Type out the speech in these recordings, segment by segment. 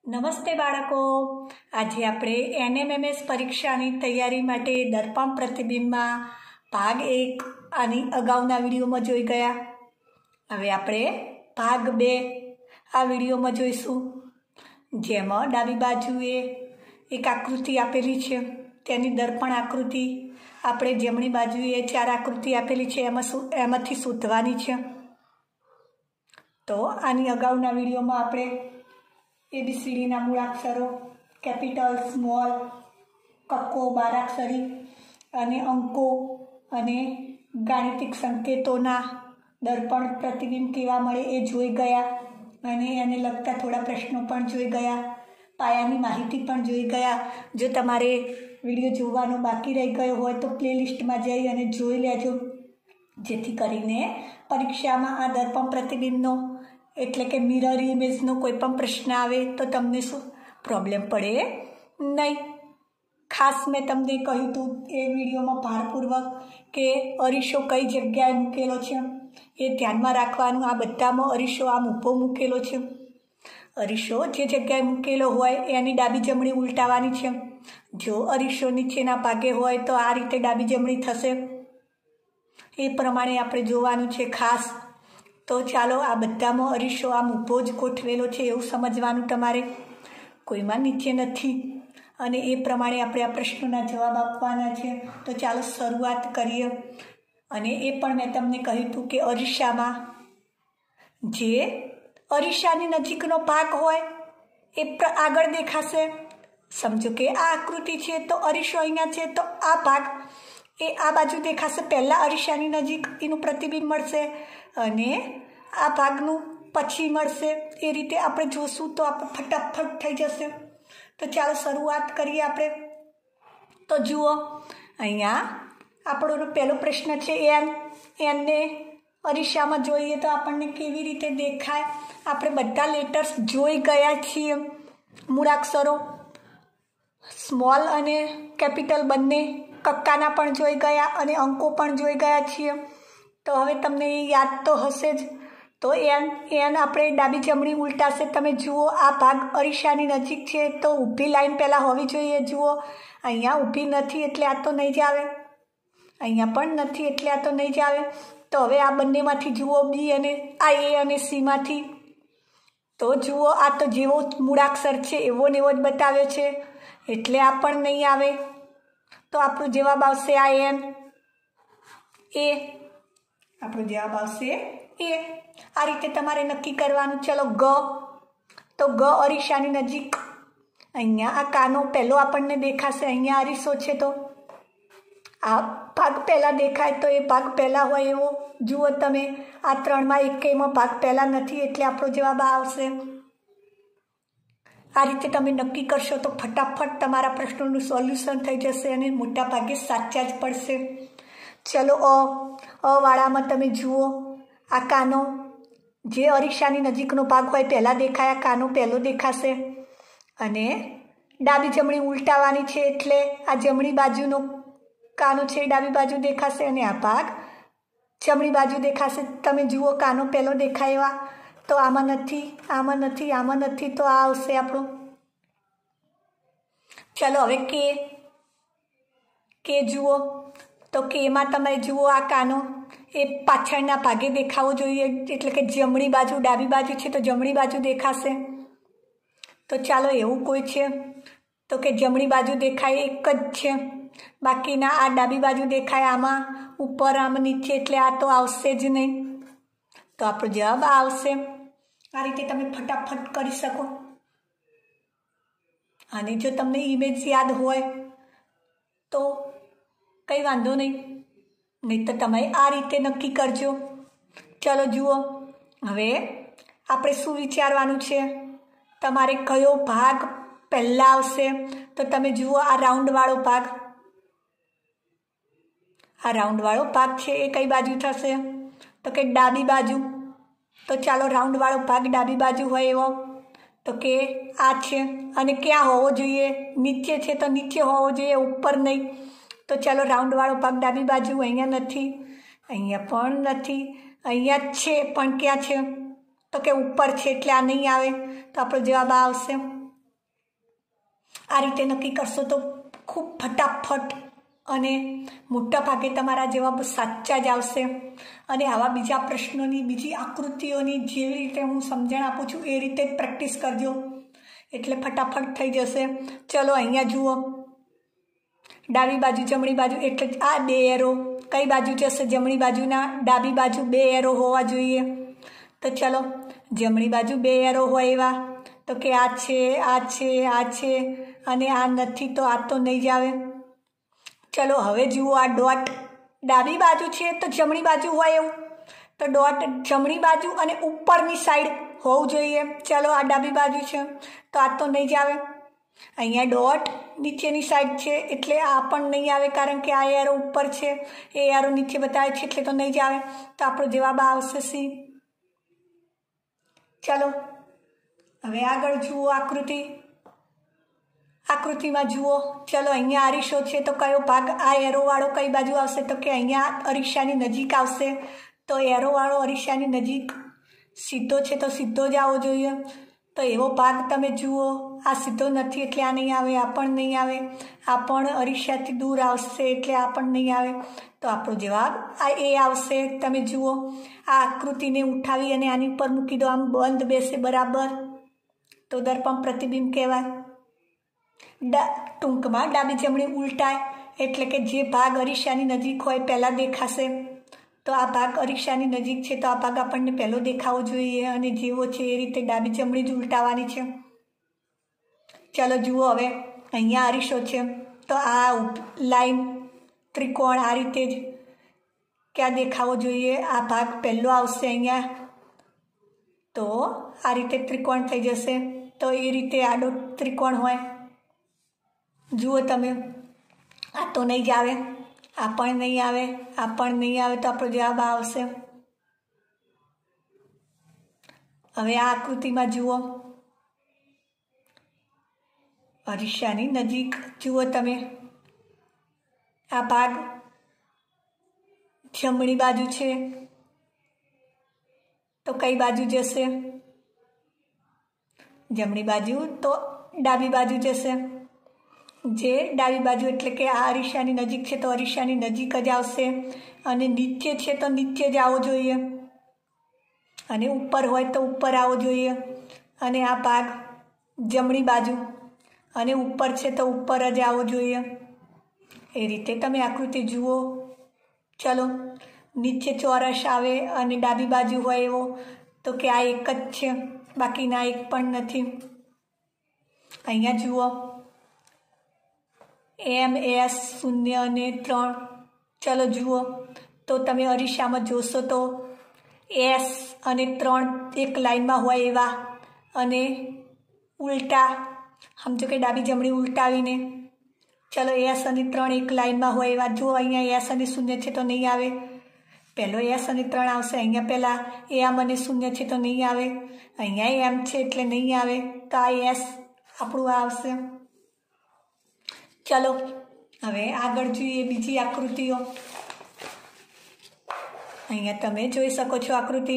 નમસ્તે બાળકો, આજે આપણે એનએમએમએસ પરીક્ષાની તૈયારી માટે દર્પણ પ્રતિબિંબમાં ભાગ 1 આની અગાઉના વિડીયોમાં જોઈ ગયા. હવે આપણે ભાગ 2 આ વિડીયોમાં જોઈશું, જેમાં ડાબી બાજુએ એક આકૃતિ આપેલી છે. તેની દર્પણ આકૃતિ આપણે જમણી બાજુએ 4 આકૃતિ આપેલી છે એમાંથી શોધવાની છે. તો આની અગાઉના વિડીયોમાં આપણે ABCDના મૂળાક્ષરો, કેપિટલ, સ્મોલ, કક્કો, બારાક્ષરી અને અંકો અને ગાણિતિક સંકેતોના દર્પણ પ્રતિબિંબ કેવા મળે એ જોઈ ગયા અને એને લગતા થોડા પ્રશ્નો પણ જોઈ ગયા. પાયાની માહિતી પણ જોઈ ગયા. જો તમારે વિડીયો જોવાનો બાકી રહી ગયો હોય તો પ્લેલિસ્ટમાં જઈ અને જોઈ લેજો, જેથી કરીને પરીક્ષામાં આ દર્પણ પ્રતિબિંબનો એટલે કે મિરર ઇમેજનો કોઈ પણ પ્રશ્ન આવે તો તમને શું પ્રોબ્લેમ પડે નહીં. ખાસ મેં તમને કહ્યું હતું એ વિડીયોમાં ભારપૂર્વક કે અરીસો કઈ જગ્યાએ મૂકેલો છે એ ધ્યાનમાં રાખવાનું. આ બધામાં અરીસો આમ ઊભો મૂકેલો છે. અરીસો જે જગ્યાએ મૂકેલો હોય એની ડાબી જમણી ઉલટાવાની છે. જો અરીસો નીચેના ભાગે હોય તો આ રીતે ડાબી જમણી થશે. એ પ્રમાણે આપણે જોવાનું છે ખાસ. તો ચાલો, આ બધામાં અરીસો આમ ઊભો જ ગોઠવેલો છે એવું સમજવાનું તમારે, કોઈમાં નીચે નથી. અને એ પ્રમાણે આપણે આ પ્રશ્નોના જવાબ આપવાના છે. તો ચાલો શરૂઆત કરીએ. અને એ પણ મેં તમને કહ્યું હતું કે અરીસામાં જે અરીસાની નજીકનો ભાગ હોય એ આગળ દેખાશે. સમજો કે આ આકૃતિ છે તો અરીસો અહીંયા છે તો આ ભાગ એ આ બાજુ દેખાશે. પહેલાં અરીસાની નજીક એનું પ્રતિબિંબ મળશે અને આ ભાગનું પછી મળશે. એ રીતે આપણે જોશું તો આપણે ફટાફટ થઈ જશે. તો ચાલો શરૂઆત કરીએ આપણે. તો જુઓ, અહીંયા આપણો પહેલો પ્રશ્ન છે એનને અરીસામાં જોઈએ તો આપણને કેવી રીતે દેખાય. આપણે બધા લેટર્સ જોઈ ગયા છીએ, મૂળાક્ષરો સ્મોલ અને કેપિટલ બંને, કક્કાના પણ જોઈ ગયા અને અંકો પણ જોઈ ગયા છીએ. તો હવે તમને યાદ તો હશે જ. તો એન આપણે ડાબી જમણી ઉલટાશે. તમે જુઓ, આ ભાગ અરીસાની નજીક છે તો ઊભી લાઈન પહેલાં હોવી જોઈએ. જુઓ, અહીંયા ઊભી નથી એટલે આ તો નહીં જ આવે, અહીંયા પણ નથી એટલે આ તો નહીં જ આવે. તો હવે આ બંનેમાંથી જુઓ, બી અને આ એ અને સીમાંથી. તો જુઓ, આ તો જેવો મૂળાક્ષર છે એવો ને એવો જ બતાવ્યો છે એટલે આ પણ નહીં આવે. તો આપણો જવાબ આવશે આ એન એ. આપણો જવાબ આવશે એ. આ રીતે તમારે નક્કી કરવાનું. ચલો ગ. તો ગ અરીસાની નજીક, અહીંયા આ કાનો પહેલો આપણને દેખાશે. અહીંયા અરીસો છે તો આ ભાગ પહેલાં દેખાય તો એ ભાગ પહેલાં હોય એવો જુઓ તમે. આ ત્રણમાં એકેયમાં ભાગ પહેલાં નથી એટલે આપણો જવાબ આવશે. આ રીતે તમે નક્કી કરશો તો ફટાફટ તમારા પ્રશ્નોનું સોલ્યુશન થઈ જશે અને મોટા ભાગે સાચા જ પડશે. ચલો અ વાળામાં તમે જુઓ, આ કાનો જે અરીસાની નજીકનો ભાગ હોય પહેલાં દેખાય, આ કાનો પહેલો દેખાશે અને ડાબી જમણી ઉલટાવાની છે એટલે આ જમણી બાજુનો કાનો છે ડાબી બાજુ દેખાશે અને આ ભાગ જમણી બાજુ દેખાશે. તમે જુઓ, કાનો પહેલો દેખાય એવા તો આમાં નથી, આમાં નથી, આમાં નથી, તો આ આવશે આપણું. ચલો હવે કે જુઓ, તો કેમાં તમે જુઓ, આ કાનો એ પાછળના ભાગે દેખાવો જોઈએ એટલે કે જમણી બાજુ, ડાબી બાજુ છે તો જમણી બાજુ દેખાશે. તો ચાલો એવું કોઈ છે તો કે જમણી બાજુ દેખાય એક જ છે, બાકીના આ ડાબી બાજુ દેખાય, આમાં ઉપર આમાં નીચે એટલે આ તો આવશે જ નહીં. તો આપણો જવાબ આવશે. આ રીતે તમે ફટાફટ કરી શકો. અને જો તમને ઇમેજ યાદ હોય તો કંઈ વાંધો નહીં તો તમે આ રીતે નક્કી કરજો. ચલો જુઓ, હવે આપણે શું વિચારવાનું છે, તમારે કયો ભાગ પહેલાં આવશે. તો તમે જુઓ, આ રાઉન્ડવાળો ભાગ, આ રાઉન્ડવાળો ભાગ છે એ કઈ બાજુ થશે તો કે ડાબી બાજુ. તો ચાલો રાઉન્ડવાળો ભાગ ડાબી બાજુ હોય એવો તો કે આ છે. અને ક્યાં હોવો જોઈએ? નીચે છે તો નીચે હોવો જોઈએ, ઉપર નહીં. તો ચાલો રાઉન્ડવાળો ભાગ ડાબી બાજુ, અહીંયા નથી, અહીંયા પણ નથી, અહીંયા જ છે પણ ક્યાં છે તો કે ઉપર છે એટલે આ નહીં આવે. તો આપણો જવાબ આવશે. આ રીતે નક્કી કરશો તો ખૂબ ફટાફટ અને મોટા ભાગે તમારા જવાબ સાચા જ આવશે। અને આવા બીજા પ્રશ્નોની, બીજી આકૃતિઓની જેવી રીતે હું સમજણ આપું છું એ રીતે જ પ્રેક્ટિસ કરજો, એટલે ફટાફટ થઈ જશે। ચલો અહીંયા જુઓ, ડાબી બાજુ જમણી બાજુ એટલે આ 2 એરો કઈ બાજુ જશે? જમણી બાજુના ડાબી બાજુ 2 એરો હોવા જોઈએ। તો ચલો જમણી બાજુ 2 એરો હોય એવા તો કે આ છે, આ છે, આ છે અને આ નથી તો આ તો નહીં જ આવે। ચલો હવે જુઓ, આ ડોટ ડાબી બાજુ છે તો જમણી બાજુ હોય એવું, તો ડોટ જમણી બાજુ અને ઉપરની સાઈડ હોવું જોઈએ। ચલો આ ડાબી બાજુ છે તો આ તો નહીં જ આવે। અહીંયા ડોટ નીચેની સાઈડ છે એટલે આ પણ નહીં આવે, કારણ કે આ એરો ઉપર છે, એ એરો નીચે બતાવે છે એટલે તો નહીં જ આવે। તો આપણો જવાબ આવશે સી। ચલો હવે આગળ જુઓ આકૃતિ, આકૃતિમાં જુઓ, ચલો અહીંયા અરીસો છે તો કયો ભાગ આ એરોવાળો કઈ બાજુ આવશે? તો કે અહીંયા અરીસાની નજીક આવશે। તો એરોવાળો અરીસાની નજીક સીધો છે તો સીધો જ આવવો જોઈએ। તો એવો ભાગ તમે જુઓ, આ સીધો નથી એટલે આ નહીં આવે, આ પણ નહીં આવે, આ પણ અરીસાથી દૂર આવશે એટલે આ પણ નહીં આવે। તો આપણો જવાબ આ એ આવશે। તમે જુઓ, આ આકૃતિને ઉઠાવી અને આની ઉપર મૂકી દો, આમ બંધ બેસે બરાબર, તો દર્પણ પ્રતિબિંબ કહેવાય। ટૂંકમાં ડાબી જમણી ઉલટાય એટલે કે જે ભાગ અરીસાની નજીક હોય પહેલાં દેખાશે। તો આ ભાગ અરીસાની નજીક છે તો આ ભાગ આપણને પહેલો દેખાવો જોઈએ અને જેવો છે એ રીતે ડાબી જમણી જ ઉલટાવવાની છે। ચાલો જુઓ, હવે અહીંયા અરીસો છે તો આ લાઈન ત્રિકોણ આ રીતે જ ક્યાં દેખાવો જોઈએ? આ ભાગ પહેલો આવશે અહીંયા, તો આ રીતે ત્રિકોણ થઈ જશે। તો એ રીતે આડો ત્રિકોણ હોય, જુઓ તમે, આ તો નહીં જ આવે, આ પણ નહીં આવે, આ પણ નહીં આવે, તો આપણો જવાબ આવશે। હવે આ આકૃતિમાં જુઓ, અરીસાની નજીક જુઓ તમે, આ ભાગ જમણી બાજુ છે તો કઈ બાજુ જશે? જમણી બાજુ તો ડાબી બાજુ જશે। જે ડાબી બાજુ એટલે કે આ અરીસાની નજીક છે તો અરીસાની નજીક જ આવશે, અને નીચે છે તો નીચે જ આવવો જોઈએ, અને ઉપર હોય તો ઉપર આવવો જોઈએ, અને આ ભાગ જમણી બાજુ અને ઉપર છે તો ઉપર જ આવવો જોઈએ। એ રીતે તમે આકૃતિ જુઓ। ચલો નીચે ચોરસ આવે અને ડાબી બાજુ હોય એવો તો કે આ એક જ છે, બાકીના એક પણ નથી। અહીંયા જુઓ, MS 0 અને 3, ચલો જુઓ તો તમે અરીસામાં જોશો તો S અને 3 એક લાઈનમાં હોય એવા, અને ઉલટા સમજો કે ડાબી જમણી ઉલટાવીને, ચલો S અને 3 એક લાઈનમાં હોય એવા। જો અહીંયા S અને 0 છે તો નહીં આવે, પહેલો S અને 3 આવશે। અહીંયા પહેલાં M અને 0 છે તો નહીં આવે, અહીંયા M છે એટલે નહીં આવે, તો આ S આપણું આવશે। ચલો હવે આગળ જોઈએ બીજી આકૃતિઓ। અહીંયા તમે જોઈ શકો છો આકૃતિ,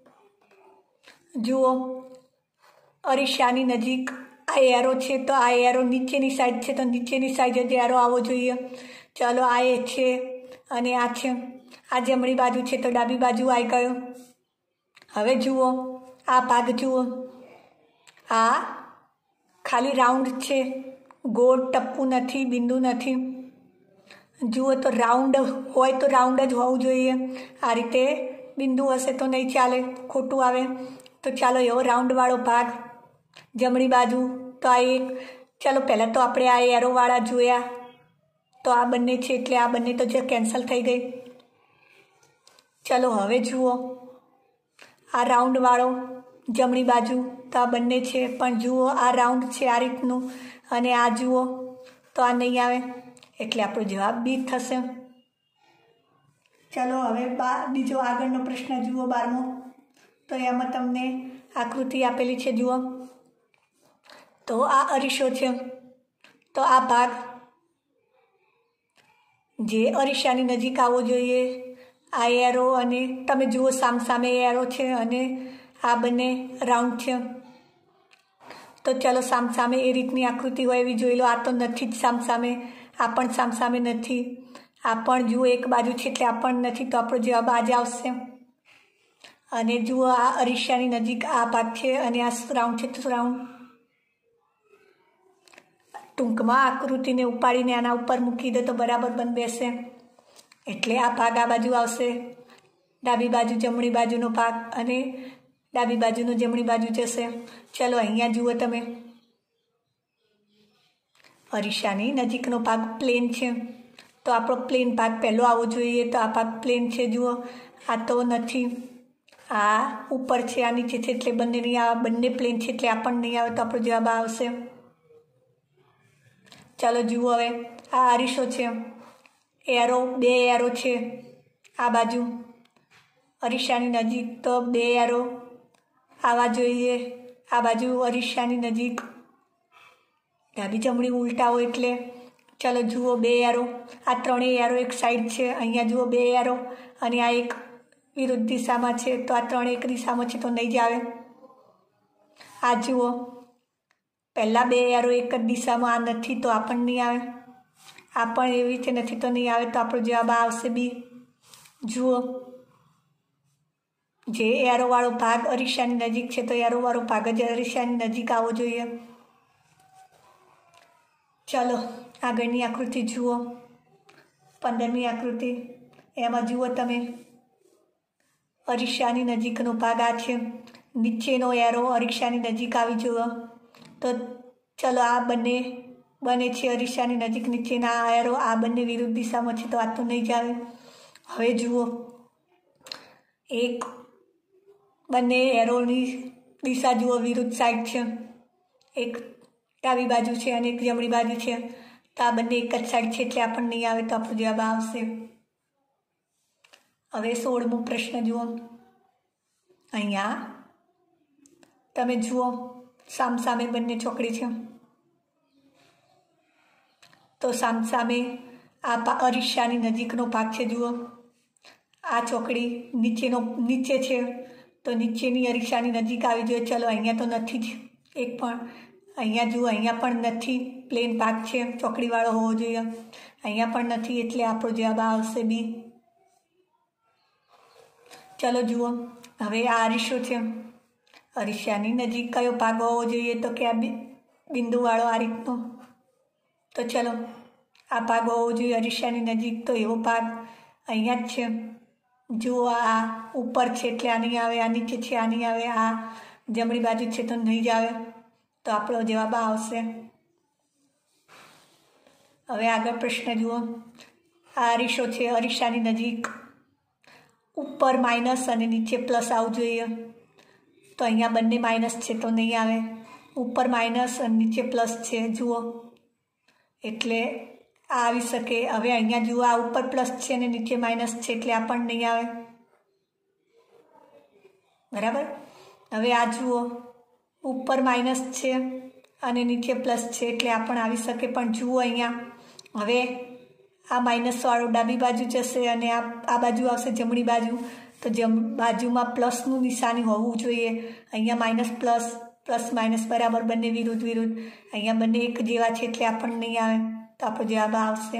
જુઓ, અરીસાની નજીક આ એરો છે તો આ એરો નીચેની સાઈડ છે તો નીચેની સાઈડ જ એરો આવવો જોઈએ। ચલો આ એ છે અને આ છે, આ જમણી બાજુ છે તો ડાબી બાજુ આવી ગયો। હવે જુઓ, આ ભાગ જુઓ, આ ખાલી રાઉન્ડ છે, ગોળ ટપ્પુ નથી, બિંદુ નથી। જુઓ તો રાઉન્ડ હોય તો રાઉન્ડ જ હોવું જોઈએ, આ રીતે બિંદુ હશે તો નહીં ચાલે, ખોટું આવે। તો ચાલો એવો રાઉન્ડવાળો ભાગ જમણી બાજુ, તો આ એક, ચાલો પહેલાં તો આપણે આ એરોવાળા જોયા, તો આ બંને છે એટલે આ બંને તો જે કેન્સલ થઈ ગઈ। ચલો હવે જુઓ, આ રાઉન્ડવાળો જમણી બાજુ તો આ બંને છે, પણ જુઓ આ રાઉન્ડ છે આ રીતનું, અને આ જુઓ તો આ નહીં આવે, એટલે આપણો જવાબ બી થશે। ચલો હવે બીજો આગળનો પ્રશ્ન જુઓ, 12મો। તો એમાં તમને આકૃતિ આપેલી છે, જુઓ તો આ અરીસો છે તો આ ભાગ જે અરીસાની નજીક આવવો જોઈએ, આ એરો, અને તમે જુઓ સામસામે એરો છે અને આ બંને રાઉન્ડ છે। તો ચલો સામસામે એ રીતની આકૃતિ હોય એવી જોઈ લો. આ તો નથી જ સામસામે, આ પણ સામસામે નથી, આ પણ જુઓ એક બાજુ છે એટલે આ પણ નથી, તો આપણો જવાબ આ જ આવશે. અને જુઓ આ અરીસાની નજીક આ ભાગ છે અને આ રાઉન્ડ છે તો રાઉન્ડ. ટૂંકમાં આકૃતિને ઉપાડીને આના ઉપર મૂકી દે તો બરાબર બંધ બેસે. એટલે આ ભાગ આ બાજુ આવશે, ડાબી બાજુ જમણી બાજુનો ભાગ, અને ડાબી બાજુનો જમણી બાજુ જશે. ચલો અહીંયા જુઓ તમે, અરીસાની નજીકનો ભાગ પ્લેન છે તો આપણો પ્લેન ભાગ પહેલો આવવો જોઈએ, તો આ ભાગ પ્લેન છે. જુઓ આ તો નથી, આ ઉપર છે, આ નીચે છે એટલે બંને નહીં આવે, બંને પ્લેન છે એટલે આ પણ નહીં આવે, તો આપણો જવાબ આવશે. ચાલો જુઓ હવે આ અરીસો છે, એરો, બે એરો છે આ બાજુ અરીસાની નજીક, તો બે એરો આવવા જોઈએ આ બાજુ અરીસાની નજીક, ડાબી જમણી ઉલટાવો એટલે. ચાલો જુઓ બે એરો, આ ત્રણેય એરો એક સાઈડ છે, અહીંયા જુઓ બે એરો, અને આ એક વિરુદ્ધ દિશામાં છે, તો આ ત્રણ એક દિશામાં છે તો નહીં જ આવે. આ જુઓ પહેલાં બે એરો એક જ દિશામાં, આ નથી તો આ પણ નહીં આવે, આ પણ એવી રીતે નથી તો નહીં આવે, તો આપણો જવાબ આવશે બી. જુઓ જે એરોવાળો ભાગ અરીસાની નજીક છે તો એરોવાળો ભાગ જ અરીસાની નજીક આવવો જોઈએ. ચાલો આગળની આકૃતિ જુઓ, 15મી આકૃતિ. એમાં જુઓ તમે અરીસાની નજીકનો ભાગ આ છે, નીચેનો એરો અરીસાની નજીક આવી જુઓ, તો ચલો આ બંને બને છે અરીસાની નજીક, નીચેના આ એરો, આ બંને વિરુદ્ધ દિશામાં છે તો આ તો નહીં જ આવે. હવે જુઓ એક બંને એરોની દિશા જુઓ વિરુદ્ધ સાઈડ છે, એક ડાબી બાજુ છે અને એક જમણી બાજુ છે, તો આ બંને એક જ સાઈડ છે એટલે આપણને નહીં આવે, તો આપણો જવાબ આવશે. હવે 16મો પ્રશ્ન જુઓ, અહીંયા તમે જુઓ સામસામે બંને ચોકડી છે, તો સામસામે આ અરીસાની નજીકનો ભાગ છે. જુઓ આ ચોકડી નીચે છે તો નીચેની અરીસાની નજીક આવી જોઈએ. ચલો અહીંયા તો નથી જ એક પણ, અહીંયા જુઓ અહીંયા પણ નથી, પ્લેન ભાગ છે, ચોકડીવાળો હોવો જોઈએ, અહીંયા પણ નથી એટલે આપણો જવાબ આવશે બી. ચલો જુઓ હવે આ અરીસો છે, અરીસાની નજીક કયો ભાગ હોવો જોઈએ, તો કે આ બિંદુવાળો આ રીતનો, તો ચલો આ ભાગ હોવો જોઈએ અરીસાની નજીક, તો એવો ભાગ અહીંયા જ છે. જુઓ આ ઉપર છે એટલે આ નહીં આવે, આ નીચે છે આ નહીં આવે, આ જમણી બાજુ છે તો નહીં જ આવે, તો આપણો જવાબ આવશે. હવે આગળ પ્રશ્ન જુઓ, આ અરીસો છે, અરીસાની નજીક ઉપર માઇનસ અને નીચે પ્લસ આવવું જોઈએ, તો અહીંયા બંને માઇનસ છે તો નહીં આવે, ઉપર માઇનસ અને નીચે પ્લસ છે. જુઓ એટલે આ આવી શકે. હવે અહીંયા જુઓ આ ઉપર પ્લસ છે અને નીચે માઇનસ છે એટલે આ પણ નહીં આવે, બરાબર. હવે આ જુઓ ઉપર માઇનસ છે અને નીચે પ્લસ છે એટલે આ પણ આવી શકે, પણ જુઓ અહીંયા હવે આ માઇનસવાળો ડાબી બાજુ જશે અને આ બાજુ આવશે જમણી બાજુ, તો બાજુમાં પ્લસનું નિશાની હોવું જોઈએ. અહીંયા માઇનસ પ્લસ, પ્લસ માઇનસ બરાબર બંને વિરુદ્ધ, અહીંયા બંને એક જેવા છે એટલે આ પણ નહીં આવે, તો આપણો જવાબ આવશે.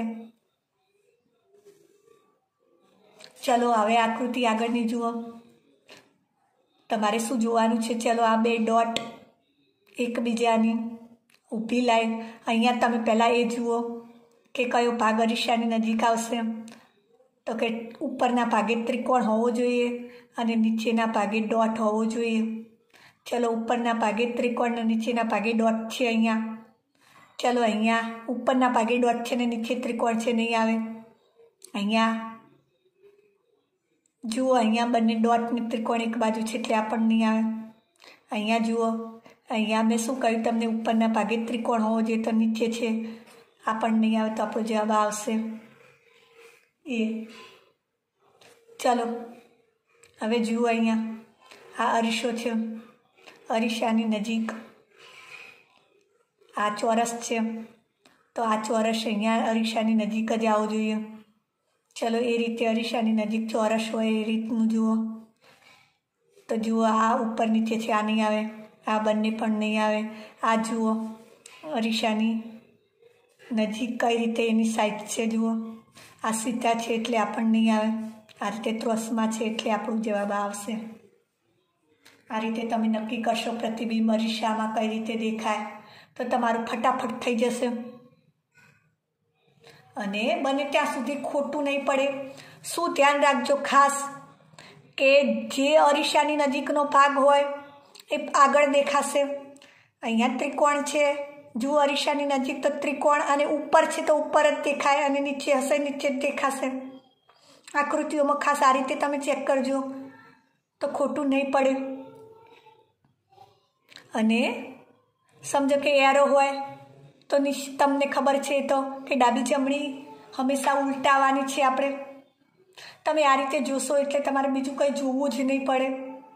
ચલો હવે આકૃતિ આગળની જુઓ, તમારે શું જોવાનું છે. ચલો આ બે ડોટ એકબીજાની ઊભી લાઈન, અહીંયા તમે પહેલાં એ જુઓ કે કયો ભાગ અરીસાની નજીક આવશે, તો કે ઉપરના ભાગે ત્રિકોણ હોવો જોઈએ અને નીચેના ભાગે ડોટ હોવો જોઈએ. ચલો ઉપરના ભાગે ત્રિકોણ અને નીચેના ભાગે ડોટ છે અહીંયા. ચલો અહીંયા ઉપરના ભાગે ડોટ છે ને નીચે ત્રિકોણ છે, નહીં આવે. અહીંયા જુઓ અહીંયા બંને ડોટ ને ત્રિકોણ એક બાજુ છે એટલે આ પણ નહીં આવે. અહીંયા જુઓ, અહીંયા મેં શું કહ્યું તમને, ઉપરના ભાગે ત્રિકોણ હોવો જોઈએ તો નીચે છે, આ પણ નહીં આવે, તો આપણો જવાબ આવશે એ. ચલો હવે જુઓ અહીંયા આ અરીસો છે, અરીસાની નજીક આ ચોરસ છે, તો આ ચોરસ અહીંયા અરીસાની નજીક જ આવવો જોઈએ. ચલો એ રીતે અરીસાની નજીક ચોરસ હોય એ રીતનું જુઓ, તો જુઓ આ ઉપર નીચે છે આ નહીં આવે, આ બંને પણ નહીં આવે। આ જુઓ અરીસાની નજીક કઈ રીતે એની સાઈઝ છે, જુઓ આ સીધા છે એટલે આ પણ નહીં આવે, આ રીતે ત્રોસમાં છે એટલે આપણો જવાબ આવશે। આ રીતે તમે નક્કી કરશો પ્રતિબિંબ અરીસામાં કઈ રીતે દેખાય તો તમારું ફટાફટ થઈ જશે। અને બને ત્યાં સુધી ખોટું નહીં પડે। શું ધ્યાન રાખજો ખાસ કે જે અરીસાની નજીકનો ભાગ હોય એ આગળ દેખાશે। અહીંયા ત્રિકોણ છે, જુઓ અરીસાની નજીક તો ત્રિકોણ, અને ઉપર છે તો ઉપર જ દેખાય, અને નીચે હશે નીચે જ દેખાશે। આકૃતિઓમાં ખાસ આ રીતે તમે ચેક કરજો તો ખોટું નહીં પડે। અને સમજો કે એરો હોય તો તમને ખબર છે તો કે ડાબી જમણી હંમેશા ઉલટાવવાની છે આપણે। તમે આ રીતે જોશો એટલે તમારે બીજું કંઈ જોવું જ નહીં પડે।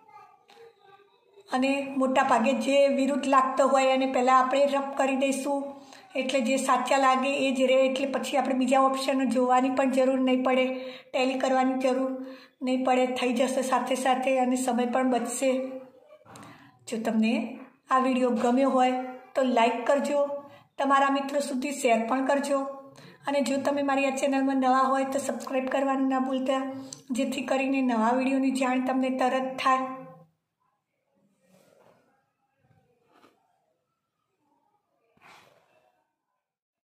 અને મોટા ભાગે જે વિરુદ્ધ લાગતો હોય એને પહેલાં આપણે રફ કરી દઈશું એટલે જે સાચા લાગે એ જ રહે, એટલે પછી આપણે બીજા ઓપ્શન જોવાની પણ જરૂર નહીં પડે, ટેલી કરવાની જરૂર નહીં પડે, થઈ જશે સાથે સાથે અને સમય પણ બચશે। જો તમને આ વિડીયો ગમ્યો હોય તો લાઈક કરજો, તમારા મિત્રો સુધી શેર પણ કરજો, અને જો તમે મારી આ ચેનલમાં નવા હોય તો સબસ્ક્રાઈબ કરવાનું ના ભૂલતા, જેથી કરીને નવા વિડીયોની જાણ તમને તરત થાય।